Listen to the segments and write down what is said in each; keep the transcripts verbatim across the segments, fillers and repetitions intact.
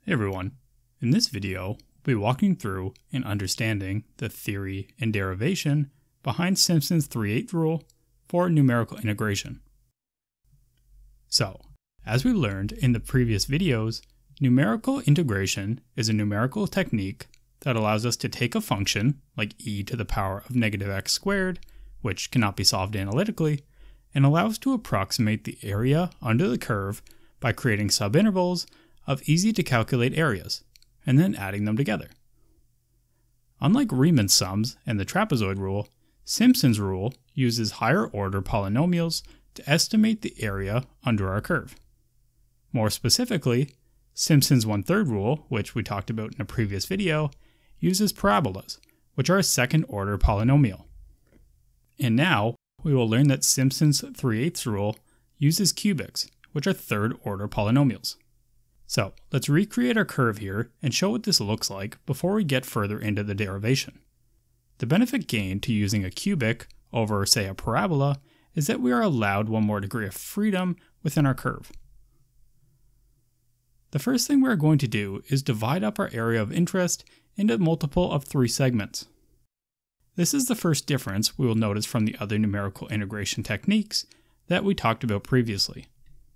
Hey everyone, in this video we'll be walking through and understanding the theory and derivation behind Simpson's three eighths rule for numerical integration. So, as we learned in the previous videos, numerical integration is a numerical technique that allows us to take a function like e to the power of negative x squared, which cannot be solved analytically, and allows to approximate the area under the curve by creating subintervals of easy to calculate areas, and then adding them together. Unlike Riemann's sums and the trapezoid rule, Simpson's rule uses higher order polynomials to estimate the area under our curve. More specifically, Simpson's one-third rule, which we talked about in a previous video, uses parabolas, which are a second order polynomial. And now, we will learn that Simpson's three eighths rule uses cubics, which are third order polynomials. So, let's recreate our curve here and show what this looks like before we get further into the derivation. The benefit gained to using a cubic over, say, a parabola is that we are allowed one more degree of freedom within our curve. The first thing we're going to do is divide up our area of interest into a multiple of three segments. This is the first difference we will notice from the other numerical integration techniques that we talked about previously.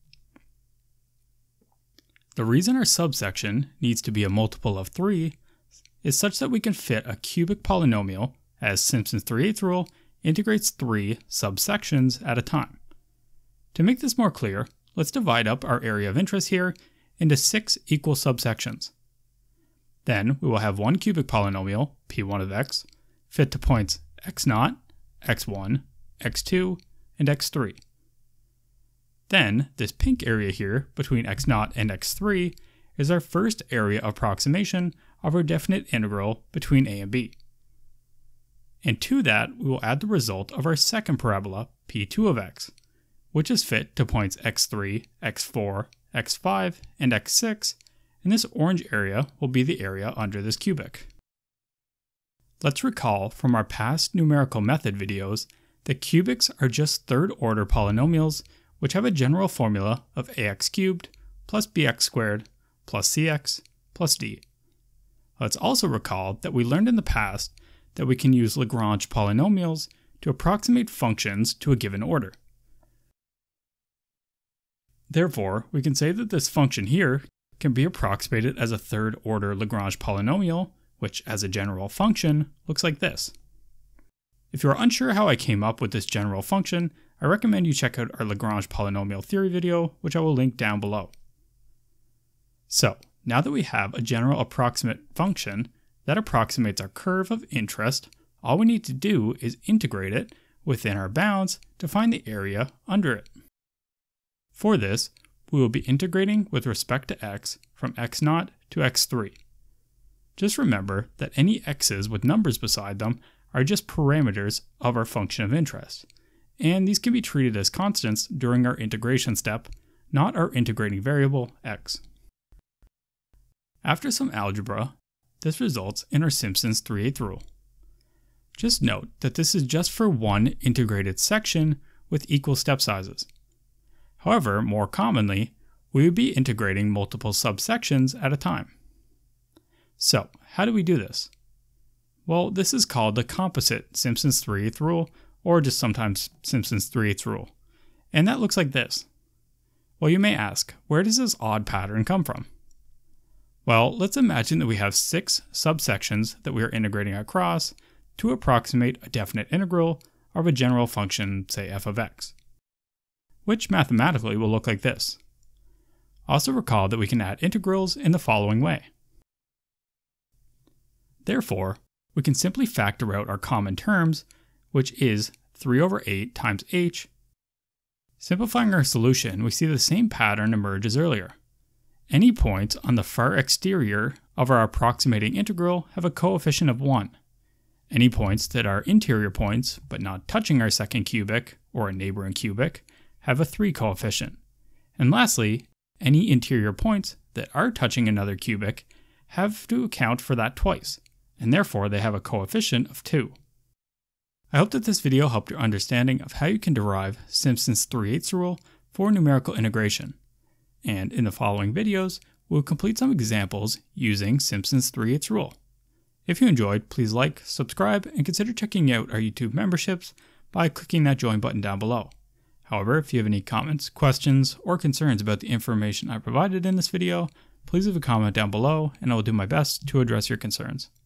The reason our subsection needs to be a multiple of three is such that we can fit a cubic polynomial, as Simpson's three eighths rule integrates three subsections at a time. To make this more clear, let's divide up our area of interest here into six equal subsections. Then we will have one cubic polynomial, p one of x, fit to points x zero, x one, x two, and x three. Then, this pink area here, between x zero and x three, is our first area approximation of our definite integral between a and b. And to that, we will add the result of our second parabola, p two of x, which is fit to points x three, x four, x five, and x six, and this orange area will be the area under this cubic. Let's recall from our past numerical method videos that cubics are just third order polynomials which have a general formula of ax cubed plus bx squared plus cx plus d. Let's also recall that we learned in the past that we can use Lagrange polynomials to approximate functions to a given order. Therefore, we can say that this function here can be approximated as a third order Lagrange polynomial, which as a general function looks like this. If you are unsure how I came up with this general function, I recommend you check out our Lagrange polynomial theory video, which I will link down below. So, now that we have a general approximate function that approximates our curve of interest, all we need to do is integrate it within our bounds to find the area under it. For this, we will be integrating with respect to x from x zero to x three. Just remember that any x's with numbers beside them are just parameters of our function of interest, and these can be treated as constants during our integration step, not our integrating variable x. After some algebra, this results in our Simpson's three eighths rule. Just note that this is just for one integrated section with equal step sizes. However, more commonly, we would be integrating multiple subsections at a time. So, how do we do this? Well, this is called the composite Simpson's three eighths rule, or just sometimes Simpson's three eighths rule. And that looks like this. Well, you may ask, where does this odd pattern come from? Well, let's imagine that we have six subsections that we are integrating across to approximate a definite integral of a general function, say f of x, which mathematically will look like this. Also recall that we can add integrals in the following way. Therefore, we can simply factor out our common terms, which is three over eight times h. Simplifying our solution, we see the same pattern emerge as earlier. Any points on the far exterior of our approximating integral have a coefficient of one. Any points that are interior points, but not touching our second cubic or a neighboring cubic, have a three coefficient. And lastly, any interior points that are touching another cubic have to account for that twice, and therefore they have a coefficient of two. I hope that this video helped your understanding of how you can derive Simpson's three eighths rule for numerical integration. And in the following videos, we'll complete some examples using Simpson's three eighths rule. If you enjoyed, please like, subscribe, and consider checking out our YouTube memberships by clicking that join button down below. However, if you have any comments, questions, or concerns about the information I provided in this video, please leave a comment down below and I will do my best to address your concerns.